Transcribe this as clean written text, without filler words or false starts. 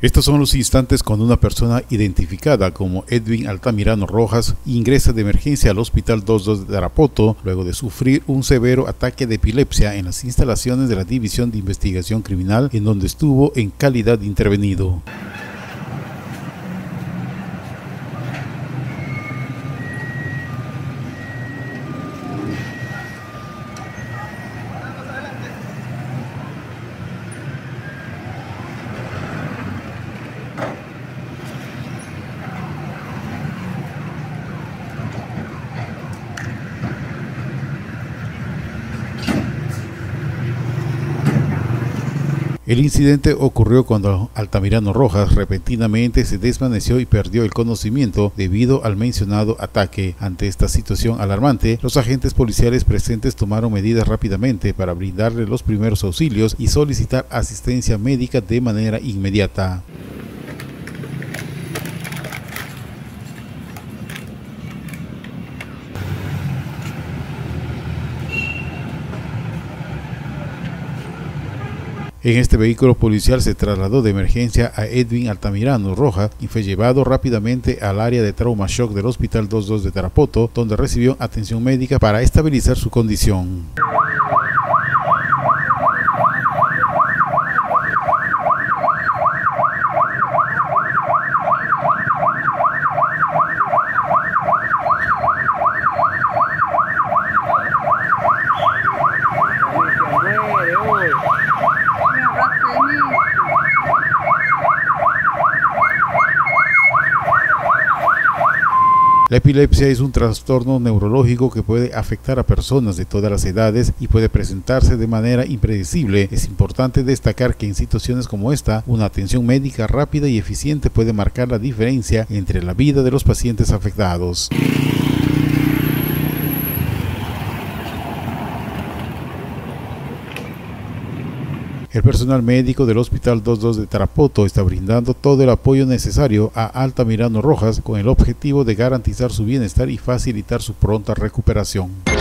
Estos son los instantes cuando una persona identificada como Edwin Altamirano Rojas ingresa de emergencia al Hospital 22 de Tarapoto luego de sufrir un severo ataque de epilepsia en las instalaciones de la División de Investigación Criminal, en donde estuvo en calidad de intervenido. El incidente ocurrió cuando Altamirano Rojas repentinamente se desvaneció y perdió el conocimiento debido al mencionado ataque. Ante esta situación alarmante, los agentes policiales presentes tomaron medidas rápidamente para brindarle los primeros auxilios y solicitar asistencia médica de manera inmediata. En este vehículo policial se trasladó de emergencia a Edwin Altamirano Rojas y fue llevado rápidamente al área de trauma shock del Hospital 22 de Tarapoto, donde recibió atención médica para estabilizar su condición. La epilepsia es un trastorno neurológico que puede afectar a personas de todas las edades y puede presentarse de manera impredecible. Es importante destacar que en situaciones como esta, una atención médica rápida y eficiente puede marcar la diferencia entre la vida de los pacientes afectados. El personal médico del Hospital 22 de Tarapoto está brindando todo el apoyo necesario a Altamirano Rojas con el objetivo de garantizar su bienestar y facilitar su pronta recuperación.